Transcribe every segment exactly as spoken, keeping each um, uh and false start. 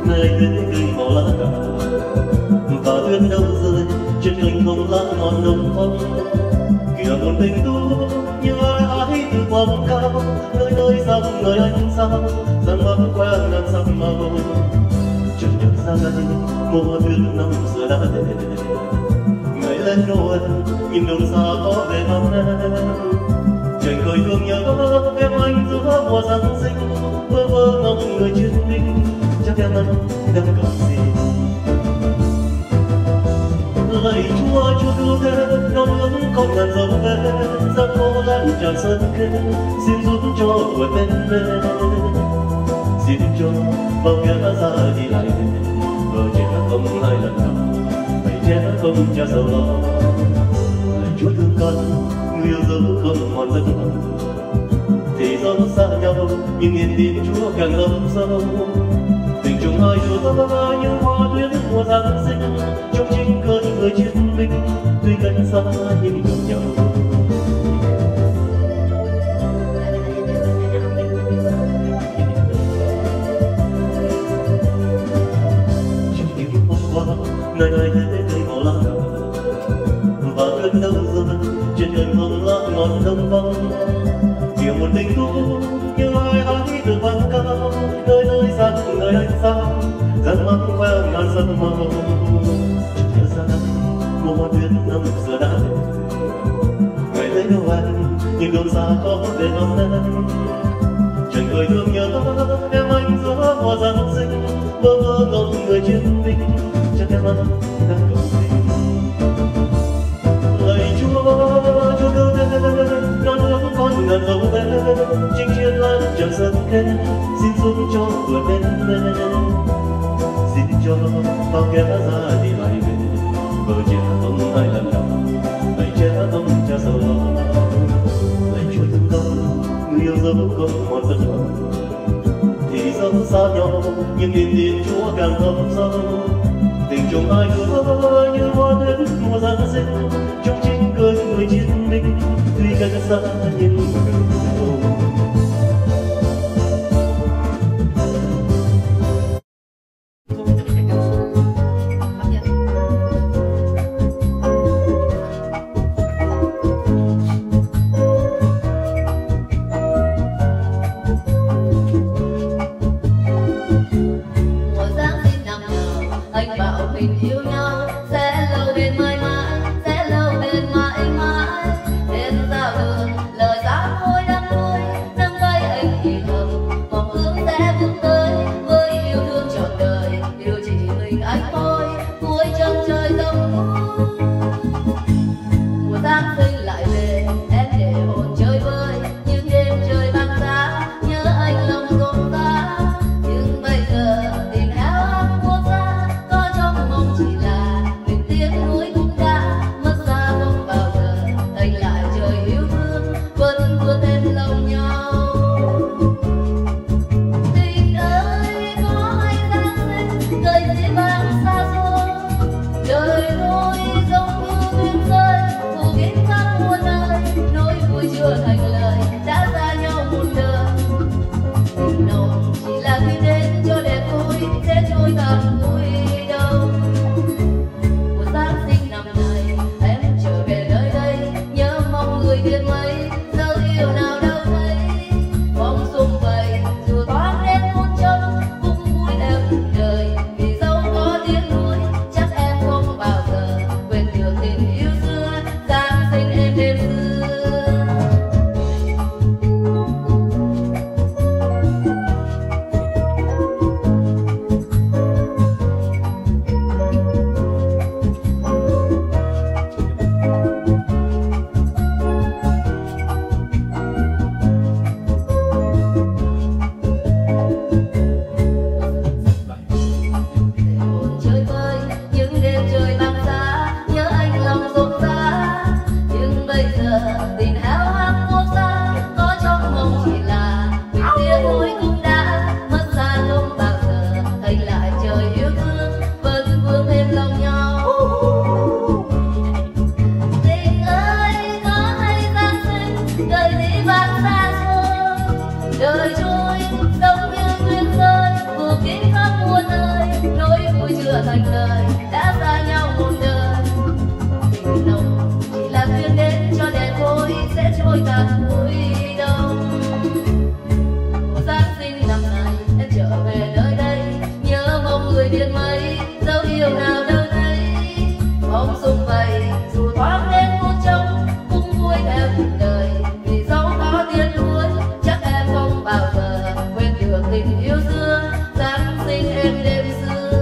nơi tươi cười màu lá cà và tuyết đâu rơi trên cành không lá ngọn đông phong kìa một tình tu như ai ái từ quang cao nơi nơi rằng người anh sao rằng mắt quen đang sắc màu chợt nhớ ra đây mùa tuyết năm xưa đã về ngày lên Noel nhìn đường xa có về thăm em trời cười thương nhớ em anh giữa mùa Giáng sinh vơ vơ ngóng người chiến binh chắc em anh đang cần gì lạy Chúa Chúa cứu thế non ước không ngàn dấu về ra cô lan tràn sân kê xin giúp cho vượt bên bên xin cho bao kẻ ra đi lại vợ trẻ không hai lần nào mày trẻ không cha giàu lo lạy Chúa thương con người yêu dấu không mòn giấc mơ thì dẫu xa nhau nhưng niềm tin Chúa càng thâm sâu tình chung hai đứa như hoa tuyết mùa Giáng sinh trong chính cơn người chiến binh tuy cách xa nhưng gần nhau trong những hôm qua nơi nơi thế cây màu lá cà và tuyết đâu rơi trên cành không lá ngọn đông vắng kìa một tình tu như ai ái từ vang cao nơi nơi rằng người anh sao rằng mắt quen ngàn giấc mơ nhớ ra đây mùa tuyết năm xưa đã về ngày lễ Noel nhưng đường xa có về thăm em trần cười thương nhớ em anh giữa mùa Giáng sinh vơ vơ ngóng người chiến binh chắc em anh đang cầu tình lạy Chúa Chúa cứu thế non ước con ngàn dấu về chinh chiến lan tràn sân kê xin giúp cho vượt bên bên xin cho bao kẻ ra đi lại về vợ trẻ không hai lần nào lạy trẻ không cha giàu lo lạy Chúa thương con người yêu dấu không mòn giấc mơ thì dẫu xa nhau nhưng niềm tin Chúa càng thâm sâu tình chung hai đứa như hoa tuyết mùa Giáng sinh trong chính cơn người chiến binh tuy cách xa nhưng gần nhau Người biết mấy dấu yêu nào đâu thấy cuối đông. Giáng sinh năm nay em trở về nơi đây, nhớ mong người biết mấy dấu yêu nào đâu thấy. Bóng sum vầy dù thoáng lên phút trông cũng vui theo cuộc đời, vì dẫu có tiếc nuối chắc em không bao giờ quên được tình yêu xưa. Giáng sinh em đêm xưa.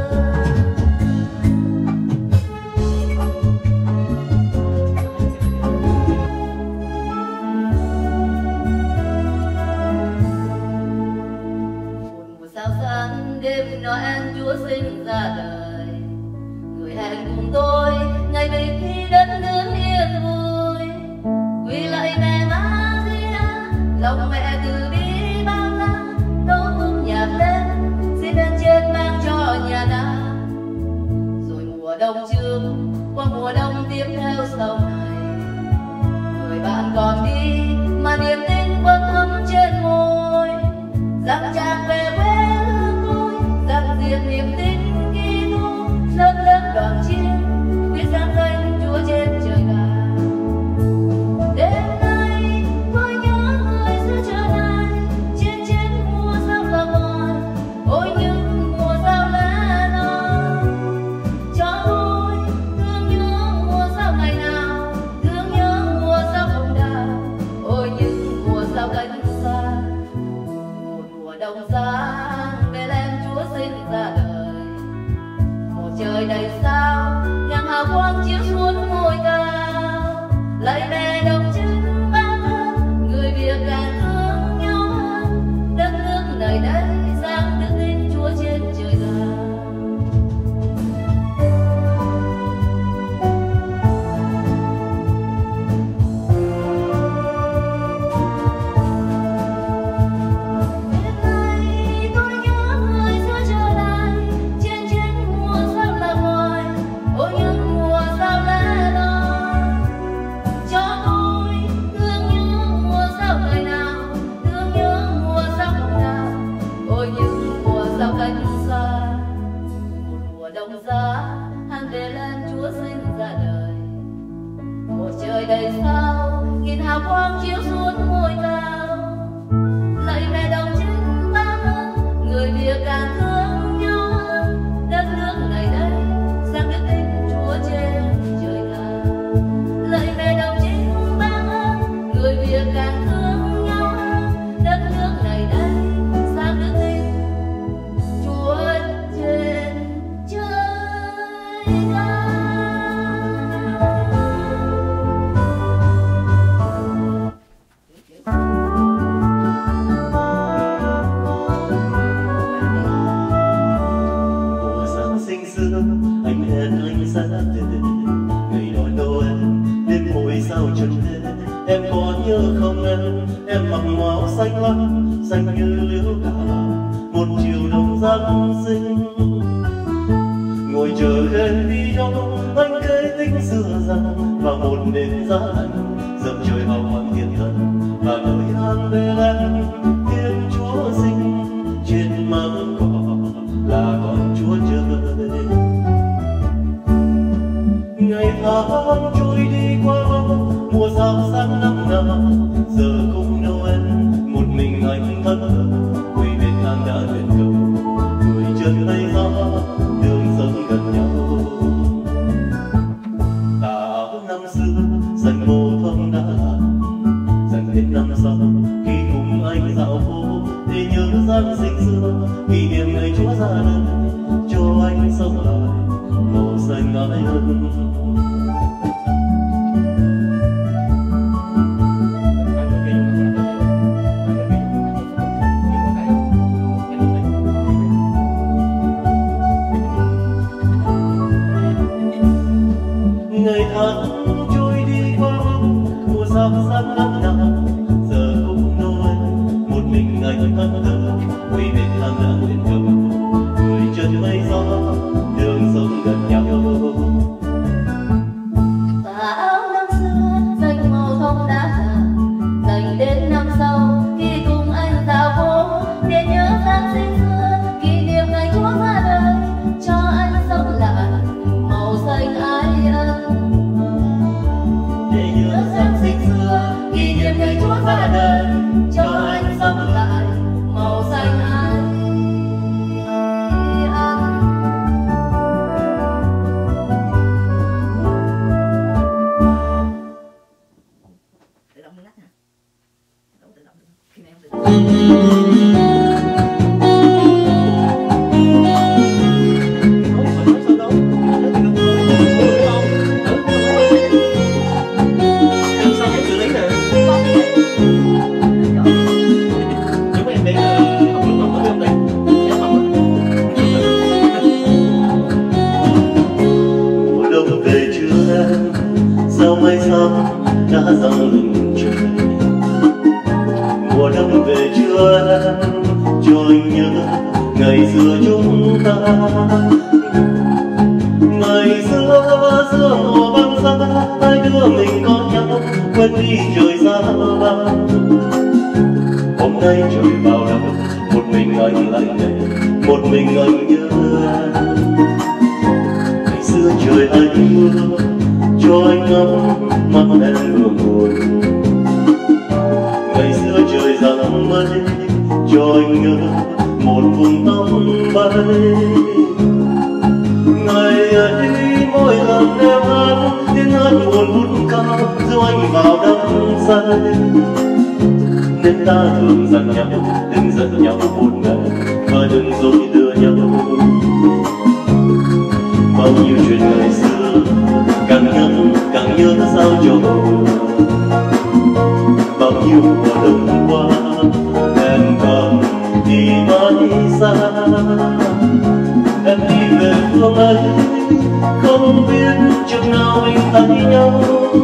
Một sao sáng đêm Noel Chúa sinh ra đời, người hẹn cùng tôi ngày về khi đất nước yên vui. Quy lạy mẹ Maria, lòng mẹ từ bi bao la, tấu khúc nhạc lên xin lên trên mang cho nhà nào. Rồi mùa đông trước qua mùa đông tiếp theo sau này, người bạn còn đi mà niềm tin vẫn ấm trên môi. Rằng chàng về quê hương tôi, rằng diệt niềm tin Kitô, lớp lớp đoàn chiên quyết giáng danh Chúa trên trời cao. Đêm nay tôi nhớ người xưa trở lại, trên trên mùa sao là ngoài, ôi những mùa sao lá non. Cho tôi thương nhớ mùa sao ngày nào, thương nhớ mùa sao hồng đào, ôi những mùa sao cánh xa. Một mùa đông sáng Bethlehem Chúa sinh ra đời, một trời đầy sao nhang hào quang chiếu xuống ngôi cao. Lạy mẹ đồng trinh ban ơn, người Việt càng thương nhau hơn, đất nước nơi đây giáng đức tin Chúa trên trời cao. Đêm nay tôi nhớ người xưa trở lại, trên trên mùa sao là ngoài, ôi những mùa sao lá non. Cho tôi thương nhớ mùa sao ngày nào, thương nhớ mùa sao hồng đào, ôi những mùa sao cánh xa. Một mùa đông giá hàng Bethlehem Chúa sinh ra đời, một trời đầy sao nghìn hào quang chiếu xuống ngôi cao. Lạy mẹ đồng trinh ban ơn, người Việt càng thương nhau hơn, đất nước này đây giáng đức tin Chúa trên trời cao. Lạy mẹ đồng trinh ban ơn, người Việt càng thương nhau hơn, đất nước này đây giáng đức tin Chúa trên trời cao. Mùa Giáng sinh xưa anh hẹn anh ra về, ngày đón Noel đêm hồi sao trần thế. Em có nhớ không em, em mặc áo xanh lắm, xanh như liễu đào, một chiều đông Giáng sinh. Ngồi chờ em đi đâu, anh kể tính xưa rằng vào một đêm giá lạnh, dập trời hào quang thiên thần và nơi hang Bethlehem Thiên Chúa sinh. Trên máng cỏ là con Chúa trời. Ngày tháng trôi đi qua mùa sao sáng năm nào, giờ cũng Noel một mình anh thẫn thờ, quê bên ngang đã lên cầu, người chân tay gió đường sống gần nhau. Tà áo năm xưa dành mồ thông đã làm, dành đến năm sau khi cùng anh dạo phố để nhớ Giáng sinh xưa, kỷ niệm ngày Chúa ra đời cho anh sống lại màu xanh ái ân. Ngày tháng trôi đi qua mùa sao sáng năm nào, giờ cũng Noel một mình anh thẫn thờ, quê bên hàng đã lên cầu, người chân mây gió đường sống gần nhau. ra đời cho anh sống lại màu xanh ai ăn. Tự động ngắt hả? Tự động, tự động. Khi này không tự động. Sao mây xám đã giăng lưng trời, mùa đông về chưa em, cho anh nhớ ngày xưa chúng ta. Ngày xưa giữa mùa băng giá, hai đứa mình có nhau quên đi trời xa vắng. Hôm nay trời vào đông, một mình anh lạnh lẽo, một mình anh nhớ em. Ngày xưa trời hay mưa cho anh ngắm mắt em hương buồn. Ngày xưa trời giăng mây cho anh nhớ một vùng tóc bay. Ngày ấy mỗi lần em hát tiếng hát buồn vút cao dìu anh vào đắm say. Nên ta thường dặn nhau đừng giận nhau một ngày và đừng dối lừa nhau. Bao nhiêu chuyện ngày xưa càng nhắc càng nhớ sao cho buồn. Bao nhiêu mùa đông qua em còn đi mãi xa. Em đi về phương ấy không biết chừng nào mình thấy nhau.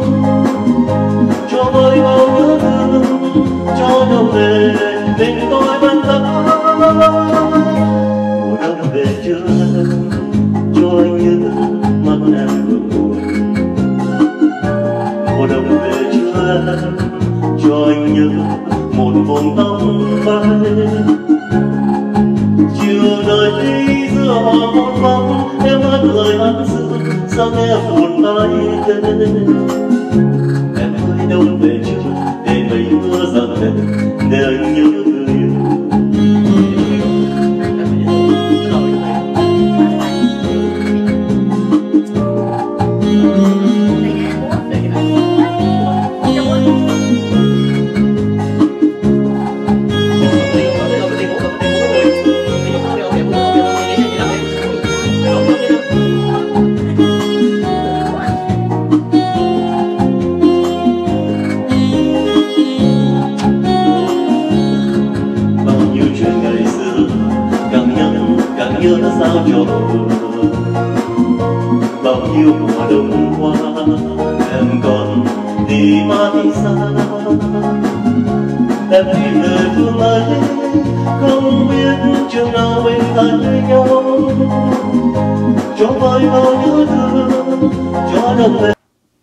Cho vơi bao nhớ thương cho đâu về mình tôi vẫn thắm. Mùa đông về chưa cho anh nhớ mắt em hương buồn. Mùa đông về chưa cho anh nhớ một vùng tóc bay. Chiều đời đi giữa hoàng hôn vắng em hát lời hát xưa sao nghe buồn bay tên. Em ơi đâu về chưa để mấy mưa giăng lên để anh nhớ người yêu. Nhớ sao cho buồn. Bao nhiêu mùa đông qua em còn đi mãi xa. Em đi về phương ấy không biết chừng nào mình thấy nhau. Cho vơi bao nhớ thương cho đông về.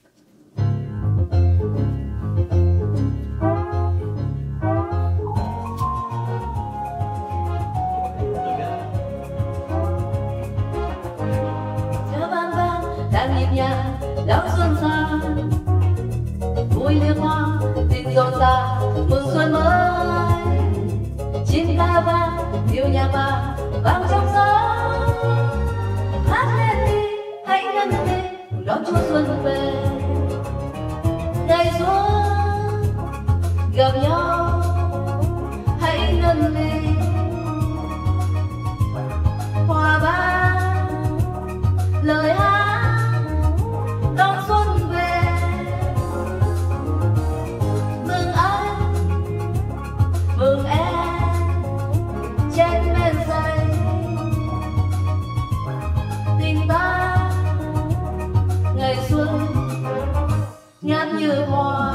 Đang nhịp nhàng đón xuân sang, vui liên hoa tình rộn ràng mừng xuân mới. Chim ca vang điệu nhạc vàng vang trong gió. Hát lên đi hãy nâng lên đón Chúa xuân về. Ngày xuân gặp nhau hãy nâng lên hòa vang lời hát. Mừng em trên men say tình ta ngày xuân ngát như hoa.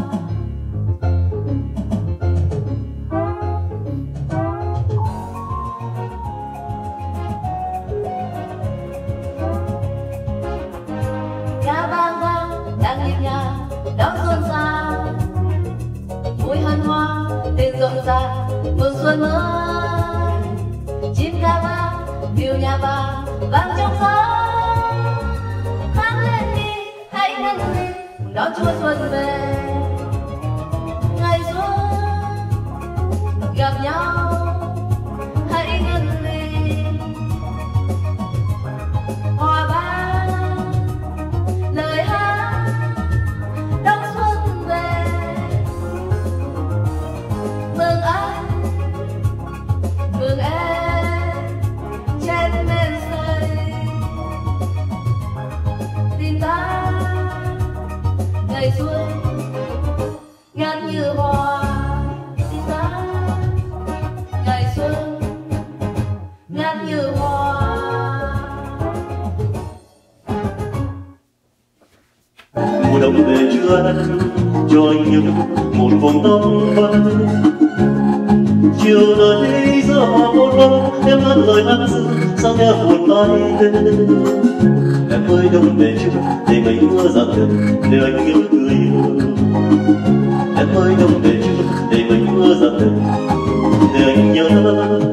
Ca vang vang đang nhịp nhàng đón xuân sang, vui hân hoan tình rộn ràng mừng xuân mới. Chim ca vang điệu nhạc vàng vang trong gió. Hát lên đi hãy nâng lên đón Chúa xuân về. Ngày xuân gặp nhau hãy ngân ly hòa vang lời hát đông xuân về mừng anh mừng em trên men say tình ta ngày xuân ngát như hoa tình ta ngày xuân ngát như hoa. Mùa đông về chưa nắng cho anh nhớ một vòng tóc bay chiều nay gió một bóng em hát lời hát xưa sao nghe buồn tay em ơi đông về chưa để mấy mưa giặt đường để anh nhớ người yêu em ơi đông về chưa để mấy mưa giặt đường để anh nhớ